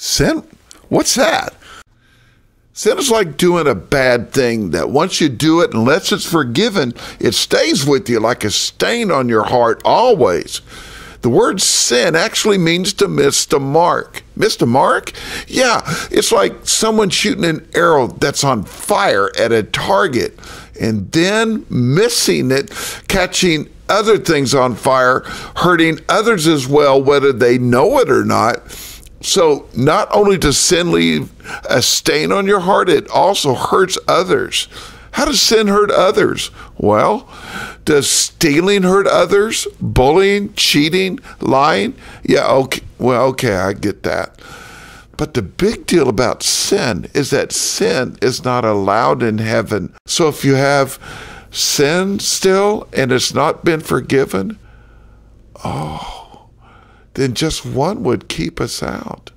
Sin? What's that? Sin is like doing a bad thing that once you do it, unless it's forgiven, it stays with you like a stain on your heart always. The word sin actually means to miss the mark. Miss the mark? Yeah, it's like someone shooting an arrow that's on fire at a target and then missing it, catching other things on fire, hurting others as well, whether they know it or not. So not only does sin leave a stain on your heart, it also hurts others. How does sin hurt others? Well, does stealing hurt others? Bullying, cheating, lying? Yeah, okay. Well, okay, I get that. But the big deal about sin is that sin is not allowed in heaven. So if you have sin still and it's not been forgiven, then just one would keep us out.